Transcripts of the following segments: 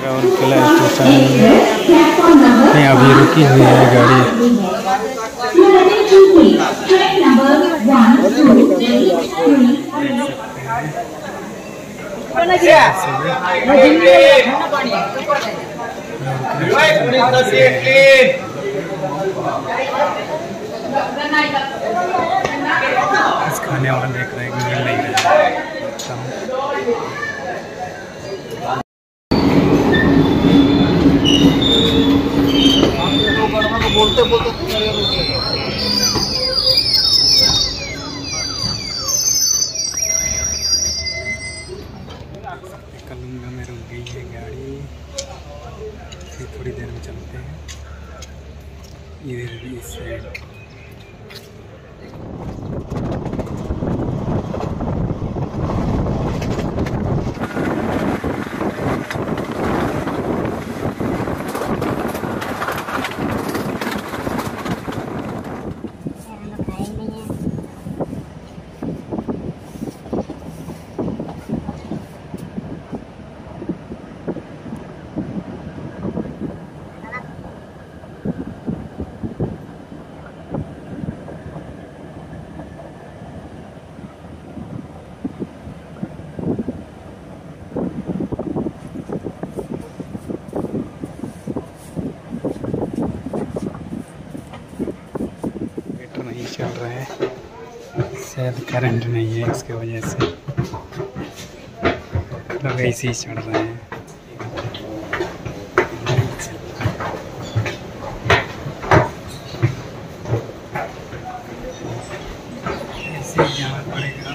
Rourkela station में अभी रुकी हुई है गाड़ी। इस खाने वाला देख रहे हैं कि मिल नहीं रहा है। बोलते कलुंगा में रुक गई है गाड़ी, फिर थोड़ी देर में चलते हैं इधर भी इस साइड। नहीं चल रहा है, शायद करंट नहीं है, इसके वजह से लोग ऐसे ही चढ़ रहे हैं। ऐसे ही जाना पड़ेगा।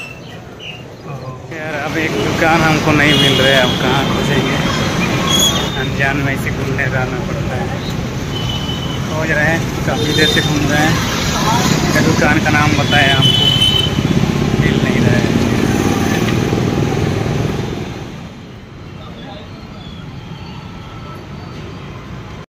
यार अब एक दुकान हमको नहीं मिल रहा है, अब कहाँ खोजेंगे? अनजान में ऐसे घूमने जाना पड़ता है। खोज रहे हैं, काफ़ी देर से घूम रहे हैं। दुकान का नाम बताया हमको।